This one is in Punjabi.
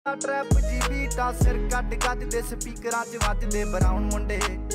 ਟਰੈਪ ਜੀ ਬੀਟਾਂ ਸਿਰ ਕੱਟ ਗੱਜਦੇ ਸਪੀਕਰਾਂ 'ਚ ਵੱਜਦੇ ਬਰਾਊਨ ਮੁੰਡੇ।